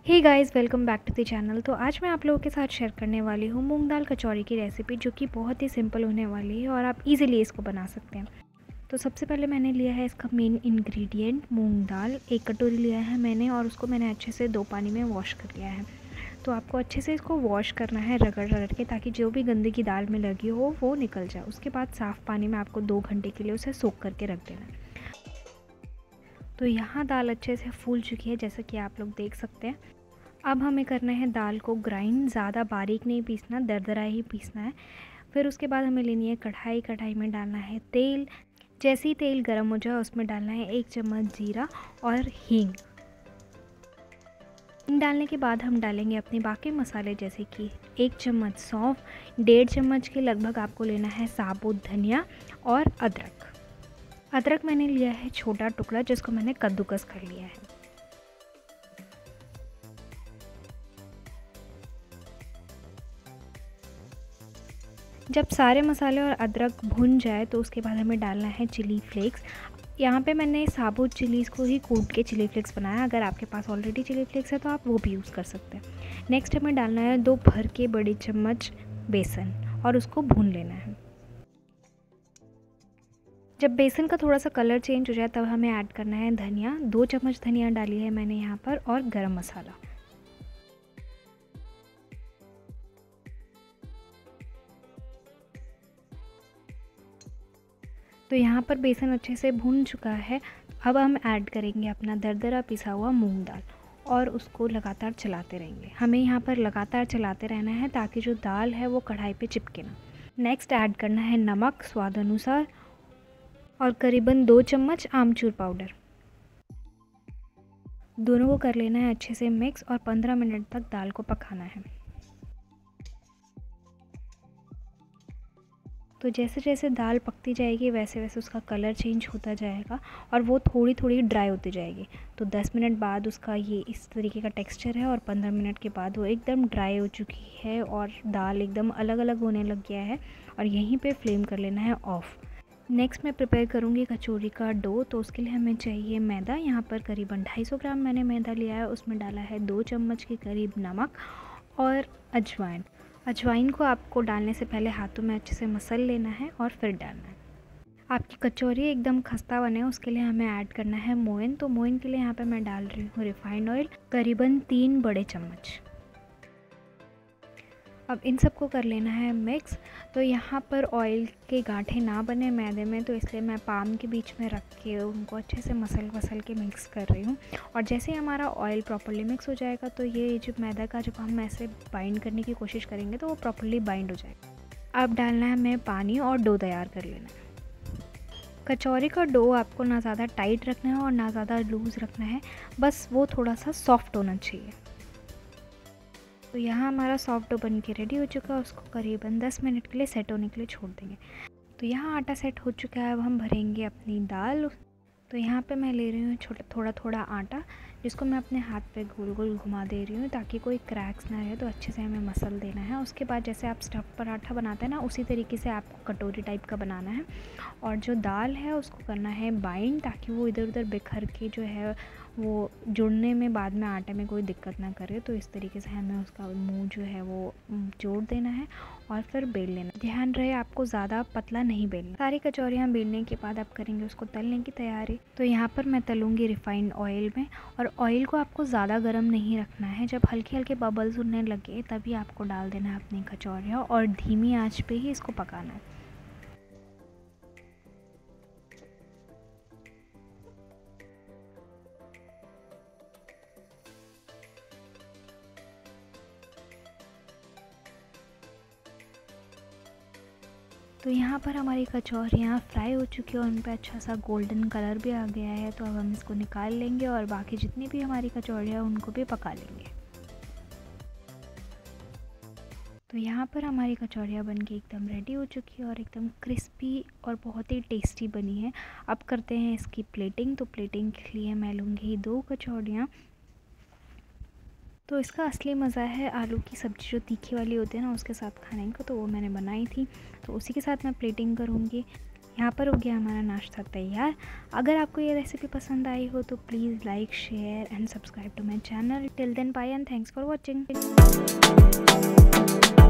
Hey guys, welcome back to the channel. तो आज मैं आप लोगों के साथ शेयर करने वाली हूँ मूंग दाल कचौरी की रेसिपी, जो कि बहुत ही सिंपल होने वाली है और आप इजीली इसको बना सकते हैं। तो सबसे पहले मैंने लिया है इसका मेन इंग्रेडिएंट मूंग दाल। 1 कटोरी लिया है मैंने और उसको मैंने अच्छे से 2 पानी में वॉश कर लिया है। तो आपको अच्छे से इसको वॉश करना है रगड़ रगड़ के, ताकि जो भी गंदगी दाल में लगी हो वो निकल जाए। उसके बाद साफ़ पानी में आपको 2 घंटे के लिए उसे सोख करके रख देना है। तो यहाँ दाल अच्छे से फूल चुकी है, जैसा कि आप लोग देख सकते हैं। अब हमें करना है दाल को ग्राइंड, ज़्यादा बारीक नहीं पीसना, दरदरा ही पीसना है। फिर उसके बाद हमें लेनी है कढ़ाई। कढ़ाई में डालना है तेल। जैसे ही तेल गर्म हो जाए उसमें डालना है 1 चम्मच जीरा और हींग। हींग डालने के बाद हम डालेंगे अपने बाकी मसाले, जैसे कि 1 चम्मच सौंफ, 1.5 चम्मच के लगभग आपको लेना है साबुत धनिया और अदरक। अदरक मैंने लिया है छोटा टुकड़ा, जिसको मैंने कद्दूकस कर लिया है। जब सारे मसाले और अदरक भुन जाए तो उसके बाद हमें डालना है चिली फ्लेक्स। यहाँ पे मैंने साबुत चिलीज़ को ही कूट के चिली फ्लेक्स बनाया। अगर आपके पास ऑलरेडी चिली फ्लेक्स है तो आप वो भी यूज़ कर सकते हैं। नेक्स्ट हमें डालना है 2 भर के बड़े चम्मच बेसन और उसको भून लेना है। जब बेसन का थोड़ा सा कलर चेंज हो जाए तब हमें ऐड करना है धनिया। 2 चम्मच धनिया डाली है मैंने यहाँ पर, और गरम मसाला। तो यहाँ पर बेसन अच्छे से भून चुका है। अब हम ऐड करेंगे अपना दरदरा पिसा हुआ मूंग दाल और उसको लगातार चलाते रहेंगे। हमें यहाँ पर लगातार चलाते रहना है ताकि जो दाल है वो कढ़ाई पे चिपके ना। नेक्स्ट ऐड करना है नमक स्वाद अनुसार और करीबन 2 चम्मच आमचूर पाउडर। दोनों को कर लेना है अच्छे से मिक्स और 15 मिनट तक दाल को पकाना है। तो जैसे जैसे दाल पकती जाएगी वैसे वैसे उसका कलर चेंज होता जाएगा और वो थोड़ी थोड़ी ड्राई होती जाएगी। तो 10 मिनट बाद उसका ये इस तरीके का टेक्सचर है और 15 मिनट के बाद वो एकदम ड्राई हो चुकी है और दाल एकदम अलग अलग होने लग गया है। और यहीं पे फ्लेम कर लेना है ऑफ़। नेक्स्ट मैं प्रिपेयर करूँगी कचौरी का डो। तो उसके लिए हमें चाहिए मैदा। यहाँ पर करीबन 250 ग्राम मैंने मैदा लिया है। उसमें डाला है 2 चम्मच के करीब नमक और अजवाइन। अजवाइन को आपको डालने से पहले हाथों में अच्छे से मसल लेना है और फिर डालना है। आपकी कचौरी एकदम खस्ता बने उसके लिए हमें ऐड करना है मोइन। तो मोइन के लिए यहाँ पे मैं डाल रही हूँ रिफाइंड ऑयल, करीबन 3 बड़े चम्मच। अब इन सबको कर लेना है मिक्स। तो यहाँ पर ऑयल के गांठे ना बने मैदे में, तो इसलिए मैं पाम के बीच में रख के उनको अच्छे से मसल के मिक्स कर रही हूँ। और जैसे ही हमारा ऑयल प्रॉपर्ली मिक्स हो जाएगा तो ये जो मैदा का जब हम ऐसे बाइंड करने की कोशिश करेंगे तो वो प्रॉपर्ली बाइंड हो जाएगा। अब डालना है हमें पानी और डो तैयार कर लेना है। कचौरी का डो आपको ना ज़्यादा टाइट रखना है और ना ज़्यादा लूज़ रखना है, बस वो थोड़ा सा सॉफ्ट होना चाहिए। तो यहाँ हमारा सॉफ्ट डो बन के रेडी हो चुका है। उसको करीबन 10 मिनट के लिए सेट होने के लिए छोड़ देंगे। तो यहाँ आटा सेट हो चुका है। अब हम भरेंगे अपनी दाल। तो यहाँ पे मैं ले रही हूँ थोड़ा थोड़ा आटा, जिसको मैं अपने हाथ पे गोल गोल घुमा दे रही हूँ ताकि कोई क्रैक्स ना रहे। तो अच्छे से हमें मसल देना है। उसके बाद जैसे आप स्टफ़ पराठा बनाते हैं ना, उसी तरीके से आपको कटोरी टाइप का बनाना है। और जो दाल है उसको करना है बाइंड, ताकि वो इधर उधर बिखर के जो है वो जुड़ने में बाद में आटे में कोई दिक्कत ना करे। तो इस तरीके से हमें उसका मुंह जो है वो जोड़ देना है और फिर बेल लेना। ध्यान रहे आपको ज़्यादा पतला नहीं बेलना। सारी कचौरियाँ बेलने के बाद आप करेंगे उसको तलने की तैयारी। तो यहाँ पर मैं तलूँगी रिफाइंड ऑयल में। और ऑयल को आपको ज़्यादा गर्म नहीं रखना है। जब हल्के हल्के बबल्स उड़ने लगे तभी आपको डाल देना है अपनी कचौरियाँ और धीमी आंच पे ही इसको पकाना है। तो यहाँ पर हमारी कचौरियाँ फ्राई हो चुकी है और उन पर अच्छा सा गोल्डन कलर भी आ गया है। तो अब हम इसको निकाल लेंगे और बाकी जितनी भी हमारी कचौरियाँ हैं उनको भी पका लेंगे। तो यहाँ पर हमारी कचौरियाँ बनके एकदम रेडी हो चुकी है और एकदम क्रिस्पी और बहुत ही टेस्टी बनी है। अब करते हैं इसकी प्लेटिंग। तो प्लेटिंग के लिए मैं लूँगी 2 कचौरियाँ। तो इसका असली मज़ा है आलू की सब्ज़ी जो तीखी वाली होती है ना, उसके साथ खाने का। तो वो मैंने बनाई थी, तो उसी के साथ मैं प्लेटिंग करूँगी। यहाँ पर हो गया हमारा नाश्ता तैयार। अगर आपको ये रेसिपी पसंद आई हो तो please like, share and subscribe to my channel. Till then bye and thanks for watching.